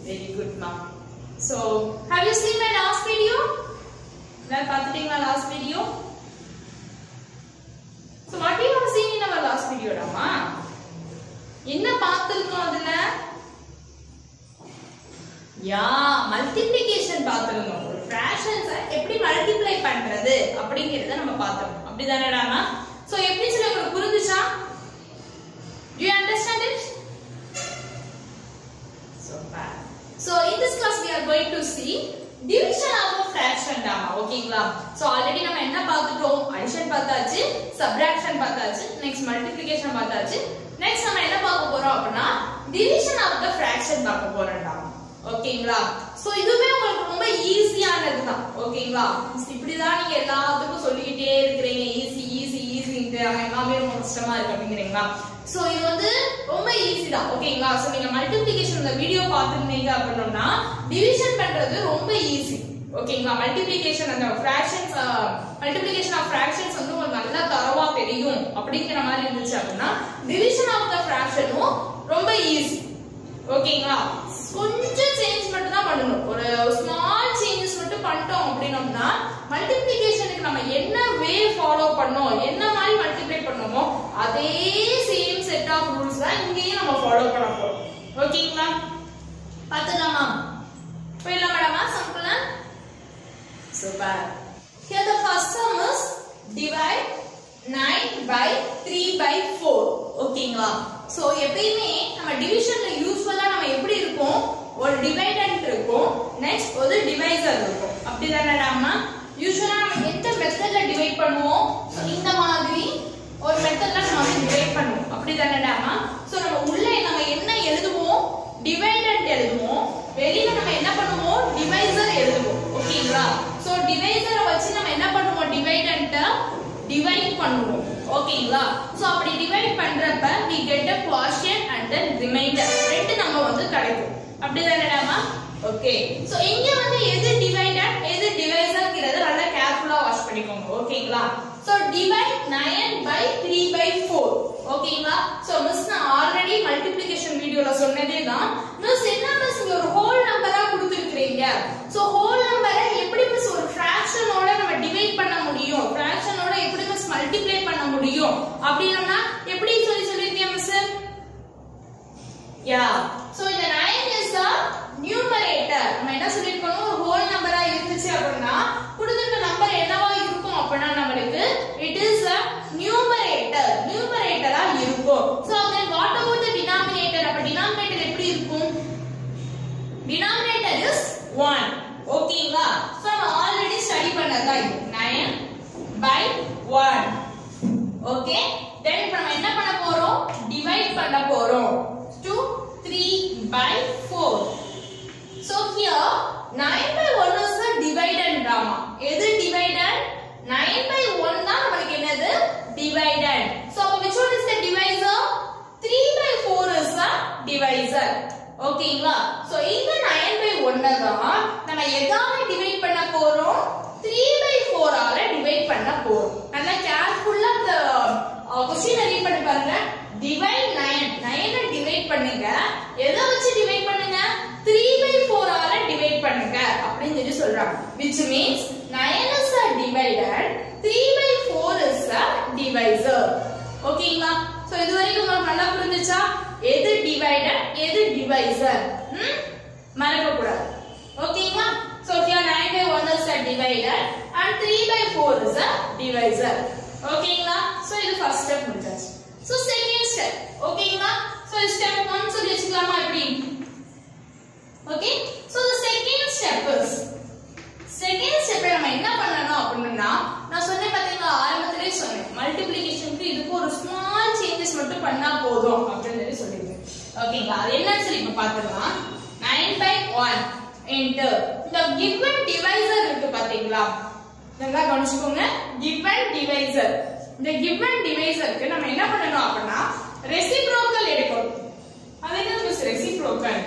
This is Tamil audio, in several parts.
Very good, ma. So, have you seen my last video? Last video. So, what you have seen in our last video, ma? Enna paathirukom adula? Yeah, multiplication paathirukom. Fractions eppadi multiply பண்றது அப்படிங்கறத நம்ம பார்த்தோம். அப்படிதானடா ma? So, எப்படி சொல்ல உங்களுக்கு புரிஞ்சுச்சா? Do you understand it? So in this class we are going to see division of a fraction dama. Okay, so already நம்ம என்ன பார்த்துட்டோம்? Addition பார்த்தாச்சு, subtraction பார்த்தாச்சு, next multiplication பார்த்தாச்சு. Next நம்ம என்ன பார்க்க போறோம் அப்படினா division of the fraction பார்க்க போறோம்டா. ஓகேங்களா? சோ இதுவே உங்களுக்கு ரொம்ப ஈஸியானது தான். ஓகேங்களா? இப்படி தான் நீங்க எல்லாத்துக்கும் சொல்லிட்டே இருக்கீங்க ஈஸி எல்லாமே ரொம்ப கஷ்டமா இருக்கு அப்படிங்கறீங்களா? சோ இது வந்து ரொம்ப ஈஸி தான். ஓகேங்களா? சோ நீங்க மல்டிப்ளிகேஷன் இந்த வீடியோ பார்த்துட்டீங்க அப்படினா டிவிஷன் பண்றது ரொம்ப ஈஸி. ஓகேங்களா? மல்டிப்ளிகேஷன் அந்த ஃபிராக்ஷன்ஸ் மல்டிப்ளிகேஷன் ஆஃப் ஃபிராக்ஷன்ஸ் வந்து உங்களுக்கு நல்லா தரவா தெரியும் அப்படிங்கிற மாதிரி இருந்துச்சு அப்படினா டிவிஷன் ஆஃப் தி ஃபிராக்ஷனும் ரொம்ப ஈஸி. ஓகேங்களா? கொஞ்சம் சேஞ்ச் மட்டும் தான் பண்ணணும். ஒரு ஸ்மால் சேஞ்சஸ் மட்டும் பண்ணிட்டோம் அப்படினோம்னா மல்டிப்ளிகேஷனுக்கு நம்ம என்ன வே ஃபாலோ பண்ணோம், என்ன மாதிரி மல்டிப்ளை பண்ணோமோ அதே சேம் செட் ஆஃப் ரூல்ஸ் தான் இங்கேயும் நம்ம ஃபாலோ பண்ண போறோம். ஓகேங்களா? பாத்துக்கலாமா? போயிடலாம் மேடமா சிம்பிளா? Super. Here the first sum is divide 9 by 3 by 4. ஓகேங்களா? சோ எப்பவுமே நம்ம டிவிஷன்ல யூசுவலா நம்ம எப்படி இருக்கும்? ஒரு டிவைடண்ட் இருக்கும், நெக்ஸ்ட் ஒரு டிவைசர் இருக்கும். அப்படிதானேடாமா? யூசுவலா நம்ம எந்த மெத்தட்ல டிவைட் பண்ணுவோம்? இந்த மாதிரி ஒரு மெத்தட்ல நம்ம வந்து டிவைட் பண்ணுவோம். அப்படிதானேடாமா? சோ நம்ம உள்ள நம்ம என்ன எழுதுவோம்? டிவைடண்ட் எழுதுவோம். வெளியில நம்ம என்ன பண்ணுவோம்? டிவைசர் எழுதுவோம். ஓகேங்களா? சோ டிவைசரை வச்சு நம்ம என்ன பண்ணுவோம்? டிவைடண்ட்ட டிவைட் பண்ணுவோம். ஓகேங்களா? சோ அப்படி டிவைட் பண்றப்ப we get a quotient and then remainder ரெண்டு நம்ம வந்து கிடைக்கும். அப்படிதானேடாமா? ஓகே. சோ இங்க வந்து எது டிவைடட் எது டிவைசர்ங்கறத நல்லா கேர்ஃபுல்லா வாட்ச் பண்ணிக்கோங்க. ஓகேங்களா? So divide 9 by 3 by 4. ஓகேங்களா? சோ மிஸ் நான் ஆல்ரெடி மல்டிப்ளிகேஷன் வீடியோல சொன்னதே தான். மிஸ் என்ன மிஸ் இங்க ஒரு ஹோல் நம்பரா கொடுத்திருக்கீங்க. சோ ஹோல் நம்பரை எப்படி மிஸ் ஒரு ஃபிராக்ஷனோட நம்ம டிவைட் பண்ண முடியும்? ஃபிராக்ஷனோட எப்படி மிஸ் மல்டிப்ளை பண்ண முடியும்? அப்படினா எப்படி சொல்லிருக்கீங்க மிஸ்? யா. சோ இந்த 9 is a numerator. நம்ம என்ன சொல்லிருக்கோம்? ஒரு ஹோல் நம்பரா இருந்துச்சு அப்படினா கொடுத்திருக்க நம்பர் என்னவா இருக்கும் அப்படினா நமக்கு it is a numerator. numerator-ஆ இருக்கும். So then what about the denominator? அப்ப denominator எப்படி இருக்கும்? denominator is 1. ஓகேங்களா? So நம்ம ஆல்ரெடி ஸ்டடி பண்ணதா இது 9 by 1. ஓகே. then இப்ப நம்ம என்ன பண்ண போறோம்? டிவைட் பண்ண போறோம். 2 3 by 4. So here 9 by 1 is the dividend drama. எது dividend? 9 by 1 தான் நமக்கு என்னது? dividend. So which one is the divisor? 3 by 4 is the divisor. ஓகேங்களா? So இந்த 9 by 1 தான் நம்ம எதால டிவைட் பண்ண போறோம்? 3 by 4 ஆல டிவைட் பண்ண போறோம். நல்லா கேர்ஃபுல்லா இந்த क्वेश्चन ரீட் பண்ணி பாருங்க. divide 9 டிவைட் பண்ணுங்க. எதை வச்சு டிவைட் பண்ணுங்க? 3 by 4 ஆல டிவைட் பண்ணுங்க அப்படினு சொல்றாங்க. which means 9 is a dividend, 3 by 4 is a divisor. ஓகேங்களா? சோ இது வரைக்கும் உங்களுக்கு நல்லா புரிஞ்சுச்சா? எது டிவைடட் எது டிவைசர்? மறக்க கூடாது. ஓகேங்களா? So here 9 by 1 is a dividend and 3 by 4 is a divisor. ஓகேங்களா? சோ இது ஃபர்ஸ்ட் ஸ்டெப் முடிஞ்சாச்சு. So second step. ஓகேங்களா? சோ ஸ்டெப் 1 சொல்லி வச்சுக்கலாமா இப்படி? Okay. So the second step is second ஸ்டெப்ல நம்ம என்ன பண்ணனும் அப்படினா நான் சொன்னேன் பாத்தீங்களா ஆரம்பத்திலே சொன்னேன் மல்டிப்ளிகேஷனுக்கு இதுக்கு ஒரு ஸ்மால் சேஞ்சஸ் மட்டும் பண்ணா போதும் அப்படினு சொல்லிருக்கேன். ஓகேங்களா? அது என்னன்னு சொல்லி இப்ப பாத்துறலாம். 9 by 1 into the given divisor இருக்கு பாத்தீங்களா? நல்லா கவனிச்சுக்கோங்க. given divisor. இந்த given divisorக்கு நம்ம என்ன பண்ணனும் அப்படினா ரெசிப்ரோக்கல் எடுக்கணும். அது என்ன மிஸ் ரெசிப்ரோக்கல்?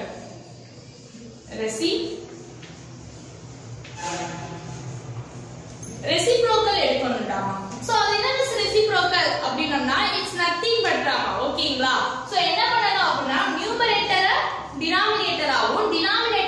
reciprocal எடுக்கணும்டா. சோ அது என்ன மிஸ் reciprocal அப்படினா it's nothing but drama. ஓகேங்களா? சோ என்ன பண்ணனும் அப்படினா நியூமரேட்டரை டினாமினேட்டர் ஆவும், டினாமினேட்டர்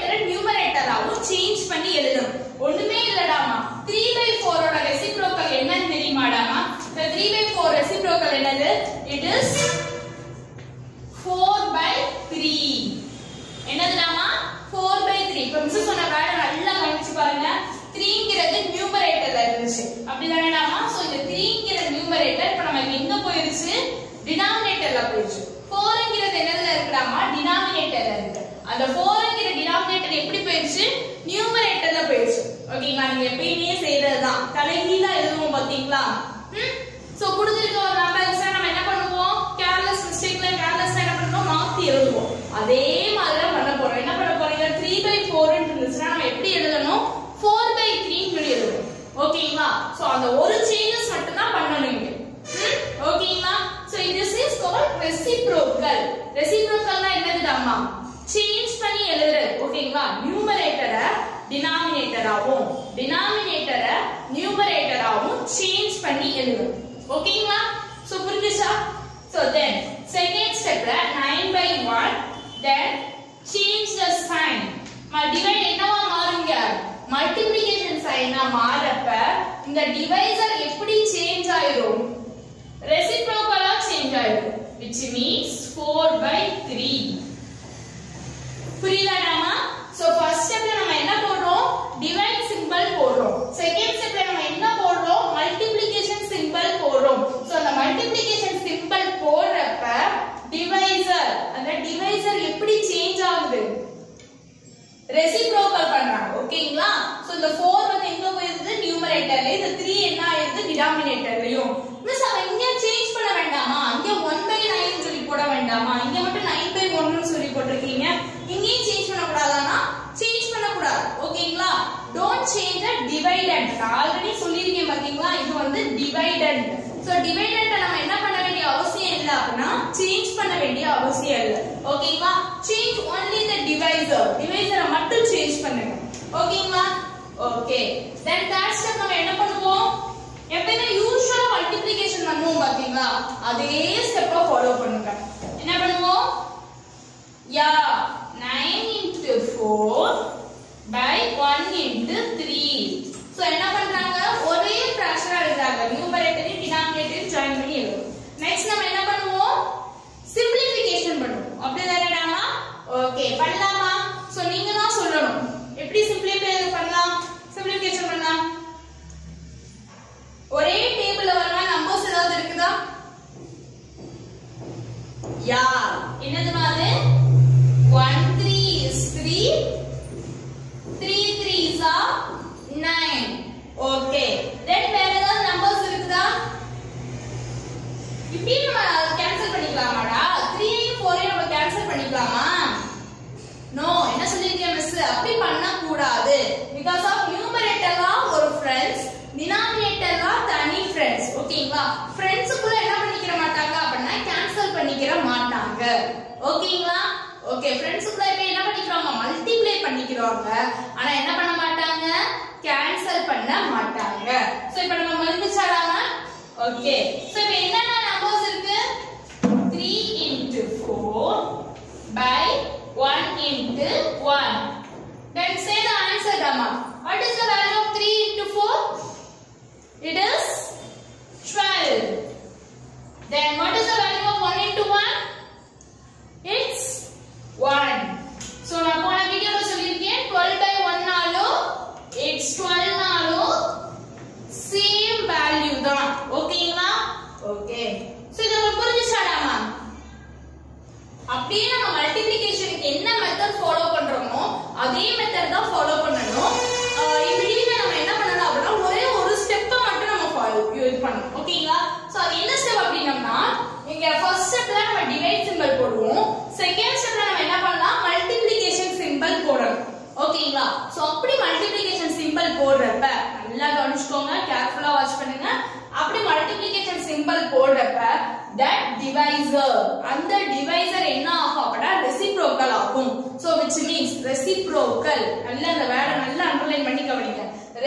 இப்ப மிஸ் சொன்ன வேலை நல்லா கவனிச்சு பாருங்க. 3ங்கிறது நியூமரேட்டர்ல இருந்துச்சு. அப்படிதானேடாமா? சோ இந்த 3ங்கிறது நியூமரேட்டர் இப்ப நமக்கு எங்க போயிருச்சு? டினாமினேட்டர்ல போயிருச்சு. 4ங்கிறது என்னதுல இருக்குடாமா? டினாமினேட்டர்ல இருக்கு. அந்த 4ங்கிற டினாமினேட்டர் எப்படி போயிருச்சு? நியூமரேட்டர்ல போயிருச்சு. ஓகேங்களா? நீங்க எப்பயுமே செய்யறதுதான். தலைகீழா எழுதுவோம் பாத்தீங்களா? சோ கொடுத்திருக்க ஒரு நம்பர்ஸ் நம்ம என்ன பண்ணுவோம்? கேர்லெஸ் மிஸ்டேக்ல கேர்லெஸ்ஸா என்ன பண்ணுவோம்? மாத்தி எழுதுவோம். அதே மாதிரி தான் பண்ண போறோம். என்ன பண்ண போறீங்க? 3/4 ன்னு இருந்துச்சுன்னா நம்ம எப்படி எழுதணும்? 4/3 ன்னு எழுதணும். ஓகேங்களா? சோ அந்த ஒரு சேஞ்சஸ் மட்டும் தான் பண்ணணும் இங்க. ஓகேங்களா? So this is called reciprocal. reciprocalனா என்னதுடாமா? சேஞ்ச் பண்ணி எழுதுறது. ஓகேங்களா? நியூமரேட்டரை டினாமினேட்டராவும் டினாமினேட்டரை நியூமரேட்டராவும் சேஞ்ச் பண்ணி எழுதணும். ஓகேங்களா? சோ புரிஞ்சுச்சா? சோ then second stepல 9/1 then change the sign. divide என்னவா மாறுங்க? multiplication sign-ஆ மாறப்ப இந்த டிவைசர் எப்படி சேஞ்ச் ஆயிரும்? reciprocal-ஆ சேஞ்ச் ஆயிரும். which means 4/3. புரியுதாடாமா? சோ ஃபர்ஸ்ட் ஸ்டெப்ல நம்ம என்ன போடுறோம்? டிவைட் சிம்பல் போடுறோம். செகண்ட் ஸ்டெப்ல நம்ம என்ன போடுறோம்? மல்டிப்ளிகேஷன் சிம்பல் போடுறோம். சோ அந்த மல்டிப்ளிகேஷன் சிம்பல் போடுறப்ப டிவைசர் அந்த டிவைசர் எப்படி சேஞ்ச் ஆகுது? ரெசிப்ரோக்கல் பண்றாங்க. ஓகேங்களா? சோ இந்த 4 வந்து எங்க போயிருது? நியூமரேட்டர்ல. இந்த 3 என்ன ஆயிருது? டினாமினேட்டர்லயும். மிஸ் அவ இங்க சேஞ்ச் பண்ண வேண்டாமா? இங்க 1/9 சொல்லி போட வேண்டாமா? இங்க மட்டும் 9/1 ன்னு சொல்லி போட்டுருக்கீங்க. இங்கேயும் சேஞ்ச் பண்ண கூடாதானா? சேஞ்ச் பண்ண கூடாது. ஓகேங்களா? Don't change the dividend. நான் ஆல்ரெடி சொல்லிருக்கேன் பாத்தீங்களா? இது வந்து டிவைடண்ட். சோ டிவைடண்ட நம்ம என்ன பண்ண வேண்டிய அவசியம் இல்ல அப்படினா சேஞ்ச் பண்ண வேண்டிய அவசியம் இல்ல. ஓகேங்களா? Change only the divisor. டிவைசரை மட்டும் சேஞ்ச் பண்ணுங்க. ஓகேங்களா? ஓகே. then third step நம்ம என்ன பண்ணுவோம்? எப்பவுமே யூசுவலா மல்டிப்ளிகேஷன் பண்ணுவோம் பாத்தீங்களா? அதே ஸ்டெப்பை ஃபாலோ பண்ணுங்க. என்ன பண்ணுவோம்? Yeah 9 into 4 by 1 into 3. So என்ன பண்றாங்க? ஒரே ஃபிராக்ஷனா எழுதுறாங்க. நியூமரேட்டரையும் டினாமினேட்டரையும் ஜாயின் பண்ணி எழுதுறோம். நெக்ஸ்ட் நம்ம என்ன பண்ணுவோம்? சிம்பிளிஃபிகேஷன் பண்ணுவோம். அப்படிதானேடாமா? ஓகே, பண்ணலாமா? சோ நீங்க தான் சொல்லணும். எப்படி சிம்பிளிஃபை பண்ணலாம்? சிம்பிளிஃபிகேஷன் பண்ணலாம். ஒரே டேபிள்ல வரமா நம்பர்ஸ் ஏதாவது இருக்குதா? யா என்னதுமா அது? 1 3 is 3, 3 3s are 9. Okay, then வேற ஏதாவது நம்பர்ஸ் இருக்குதா? இப்படி நம்ம கேன்சல் பண்ணிக்கலாமாடா? 3 ஐயும் 4 ஐயும் நம்ம கேன்சல் பண்ணிக்கலாமா? நோ. என்ன சொல்லிருக்கேன் மிஸ்? அப்படி பண்ண கூடாது. because of numerator ஒரு ஃப்ரெண்ட்ஸ், டினாமினேட்டர் தனி ஃப்ரெண்ட்ஸ். ஓகேங்களா? ஃப்ரெண்ட்ஸ்க்குள்ள என்ன பண்ணிக்கிற மாட்டாங்க அப்படினா கேன்சல் பண்ணிக்கிற மாட்டாங்க. ஓகேங்களா? ஓகே, ஃப்ரெண்ட்ஸ்க்குள்ள இப்ப என்ன பண்ணிக்கிறாங்க? மல்டிப்ளை பண்ணிக்கிறாங்க. ஆனா என்ன பண்ண மாட்டாங்க? கேன்சல் பண்ண மாட்டாங்க. சோ இப்போ நம்ம மல்டிப்ளிச்சாலாமா? ஓகே. சோ இப்போ என்னென்ன நம்பர்ஸ் இருக்கு? 3 into 4 by 1 into 1. Then say the answer, Dama. What is the value of 3 into 4? It is 12. Then what is the value of 1 into 1? It's 1. So நான் போன வீடியோல சொல்லிருக்கேன் 12/1 நாலும் it's 12 நாலும் சேம் வேல்யூ தான். ஓகேங்களா? ஓகே. சோ இது உங்களுக்கு புரிஞ்சுச்சாடாமா? அப்படியே நம்ம மல்டிப்ளிகேஷனுக்கு என்ன மெத்தட் ஃபாலோ பண்றோமோ அதே மெத்தட் தான் ஃபாலோ பண்ணணும். இமிடியேட்டா நம்ம என்ன பண்ணணும் அப்படினா ஒரே ஒரு ஸ்டெப்பை மட்டும் நம்ம யூஸ் பண்ணணும். ஓகேங்களா? சோ அது என்ன ஸ்டெப் அப்படினா இங்க ஃபர்ஸ்ட் ஸ்டெப்ல நம்ம டிவைட் சிம்பல் போடுவோம். செகண்ட் ஸ்டெப்ல நம்ம என்ன பண்ணலாம்? மல்டிப்ளிகேஷன் சிம்பல் போடணும். ஓகேங்களா? சோ அப்படி மல்டிப்ளிகேஷன் சிம்பல் போடுறப்ப நல்லா கவனிச்சுக்கோங்க, கேர்ஃபுல்லா வாட்ச் பண்ணுங்க. அப்படி மல்டிப்ளிகேஷன் சிம்பல் போடுறப்ப that divisor அந்த டிவைசர் என்ன ஆகும் அப்படினா ரெசிப்ரோக்கல் ஆகும். So which means reciprocal. நல்ல அந்த வேர்டை நல்லா அண்டர்லைன் பண்ணி கவனிங்க.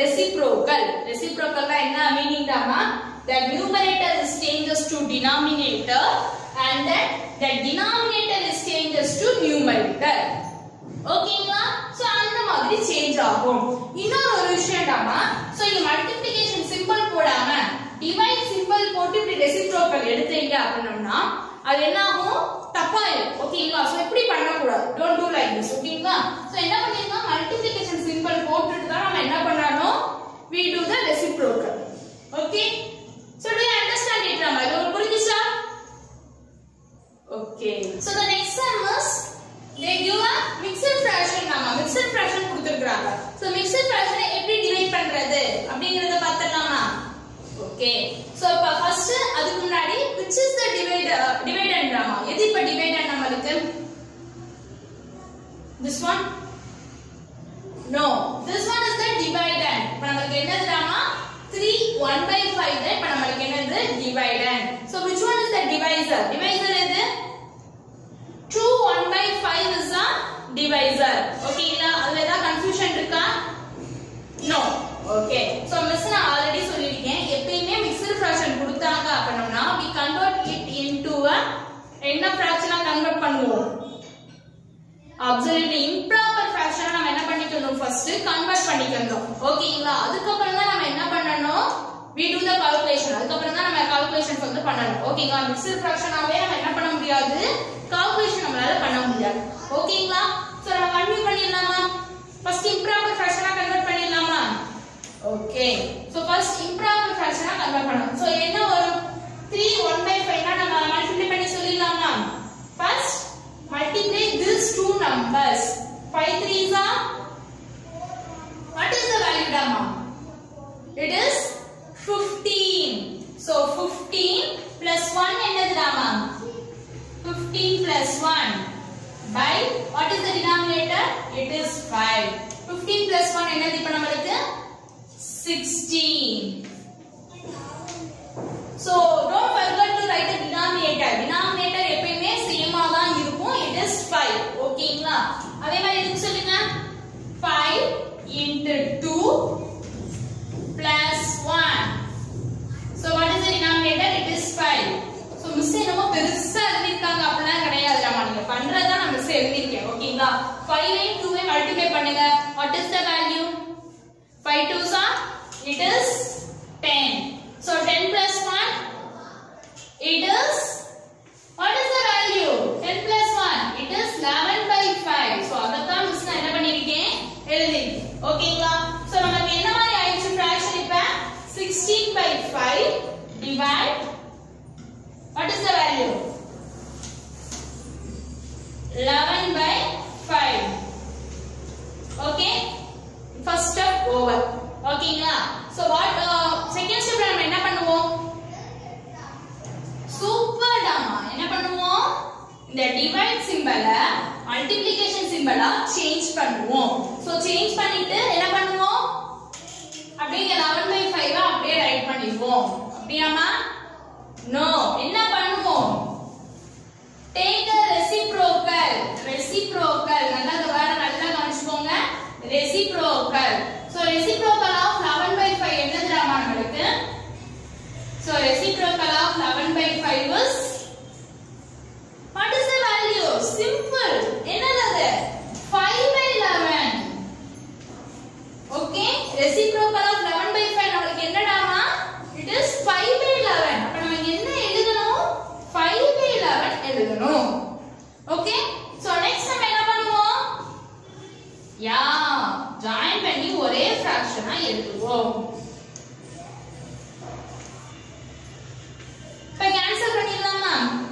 reciprocal என்ன மீனிங் தானா? the numerator is changes to denominator and then the denominator is changes to numerator. ஓகேங்களா? சோ அந்த மாதிரி சேஞ்ச் ஆகும். இன்னொரு விஷயம் தாமா, சோ இங்க மல்டிப்ளிகேஷன் சிம்பல் போடாம டிவைட் சிம்பல் போட்டு இப்படி ரெசிப்ரோக்கல் எடுத்தீங்க அப்படினா அது என்ன ஆகும்? தப்பாயிடும். ஓகேங்களா? சோ இப்படி பண்ண கூடாது. Don't do like this. ஓகேங்களா? சோ என்ன பண்ணிருங்க? மல்டிப்ளிகேஷன் இப்ப டிவைடட் நம்மளுக்கு? This one? No. This one is the dividend. இப்ப நமக்கு என்னதுடாமா 3 1/5 தான் இப்ப நமக்கு என்னது dividend. So which one is the divisor? Divisor எது? 2 1/5 is the divisor. Okay இல்ல? அதுல ஏதாவது confusion இருக்கா? No. Okay. So miss நான் already சொல்லிருக்கேன். எப்பவுமே mixed fraction கொடுத்தாங்க அப்படினா we convert it into a என்ன fraction-ஆ convert பண்ணுவோம்? Absolutely improper fraction நம்ம என்ன பண்ணிக்கணும் first convert பண்ணிக்கணும். ஓகேங்களா? அதுக்கு அப்புறம் தான் நம்ம என்ன பண்ணனும்? We do the calculation. அதுக்கு அப்புறம் தான் நம்ம calculations வந்து பண்ணனும். ஓகேங்களா? mixed fraction-ஆவே நம்ம என்ன பண்ண முடியாது? calculation நம்மளால பண்ண முடியாது. ஓகேங்களா? சோ நம்ம கன்டினியூ பண்ணிடலாமா? first improper fraction-ஆ convert பண்ணிடலாமா? Okay. So first improper fraction-ஆ convert பண்ணனும். So என்ன வரும்? 3 1/5 னா நம்ம மல்டிப்ளை பண்ணி சொல்லிடலாமா? First multiply these two numbers. 5 3s are, what is the value dama? It is 15. So 15 plus 1 என்னது dama? 15 plus 1 by what is the denominator? It is 5. 15 plus 1 என்னது இப்ப நமக்கு 16. So don't forget to write the denominator. Denominator எப்பவுமே சேமா தான் இருக்கும். It is 5. ஓகேங்களா? அதே மாதிரி இதுக்கு சொல்லுங்க. 5 into 2 plus 1. So what is the denominator? It is 5. So miss என்னமோ பெருசா எழுதிருக்காங்க அப்படிலாம் கிடையாதுடா. நீங்க பண்றதா நான் மிஸ் எழுதிருக்கேன். ஓகேங்களா? 5 and 2 ஐ மல்டிப்ளை பண்ணுங்க. What is the value? 5 2s are, it is 10. So 10 plus 1, it is, what is the value? 10 plus 1, it is 11/5. So adha miss na enna pannirken eludhirken. ஓகேங்களா? So நமக்கு என்ன மாதிரி ஆயிடுச்சு fraction இப்ப 16/5 divide, what is the value? 11/5. Okay, first step over. ஓகேங்களா? So what second step நம்ம என்ன பண்ணுவோம்? சூப்பர் டாமா. என்ன பண்ணுவோம்? இந்த divide symbol multiplication symbol change பண்ணுவோம். So change பண்ணிட்டு என்ன பண்ணுவோம்? அப்படியே 11/5 அப்படியே ரைட் பண்ணிடுவோம். அப்படியாமா? No. என்ன பண்ணுவோம்? Take a reciprocal. Reciprocal. நல்லா இந்த வேர்ட் நல்லா கவனிச்சுக்கோங்க. Reciprocal. So reciprocal of 11/5 என்னதுடாமா நமக்கு? So reciprocal of 11/5 is, what is the value? Simple. என்னது? 5/11. Okay, reciprocal of 11/5 நமக்கு என்னடாமா? It is 5/11. அப்ப நம்ம என்ன எழுதணும்? 5/11 எழுதணும். Okay, so next நம்ம என்ன பண்ணுவோம்? join பண்ணி ஒரே fraction-ஆ எழுதுவோம். இப்ப cancel பண்ணிடலாமா?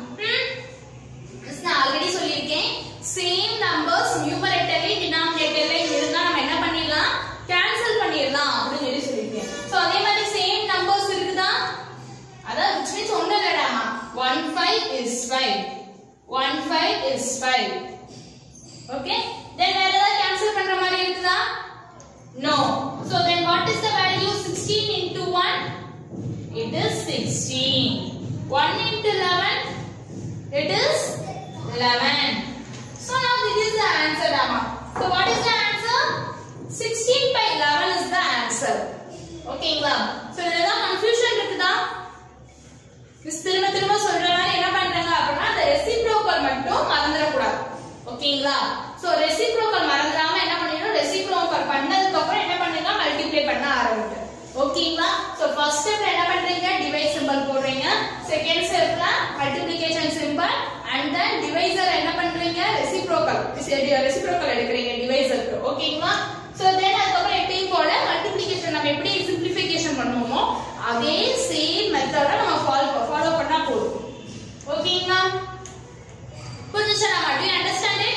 நான் ஆல்ரெடி சொல்லிருக்கேன், same numbers numeratorly denominatorly இருந்தா நம்ம என்ன பண்ணிடலாம்? cancel பண்ணிடலாம் அப்படின்னு சொல்லிருக்கேன். சோ அதே மாதிரி same numbers இருக்குதா? அதான் which means ஒண்ணு இல்லடாமா. 1 5 is 5. 1 5 is 5. Okay, then வேற ஏதாவது cancel பண்ற மாதிரி இருக்குதா? No. So then what is the value? 16 into 1? It is 16. 1 into 11? It is 11. So now this is the answer, Dama. So what is the answer? 16/11 is the answer. Okay, so there is a confusion இருக்குதா? மிஸ் திரும்ப சொல்ற மாதிரி என்ன பண்றாங்க அப்படினா அந்த ரெசிப்ரோக்கல் மட்டும் மறந்துட கூடாது. ஓகேங்களா? சோ ரெசிப்ரோக்கல் மறந்துடாம என்ன பண்ணிடணும்? ரெசிப்ரோக்கல் பண்ணதுக்கு அப்புறம் என்ன பண்ணிடலாம்? மல்டிப்ளை பண்ண ஆரம்பிங்க. ஓகேங்களா? சோ ஃபர்ஸ்ட் ஸ்டெப்ல என்ன பண்றீங்க? டிவைட் சிம்பல் போடுறீங்க. செகண்ட் ஸ்டெப்ல multiplication symbol and then divisor என்ன பண்றீங்க? ரெசிப்ரோக்கல் எடுக்கறீங்க டிவைசருக்கு. ஓகேங்களா? சோ தென் அதுக்கு அப்புறம் எப்பவும் போல மல்டிப்ளிகேஷன் நம்ம எப்படி சிம்பிளிஃபிகேஷன் பண்ணுவோமோ அதே சேம் மெத்தட நம்ம ஃபாலோ பண்ணா போதும். ஓகேங்களா? புரிஞ்சுச்சா? Do you understand it?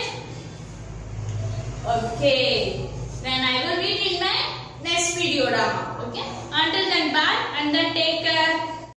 Okay, then I will meet in my next video. Okay, until then bye and then take care.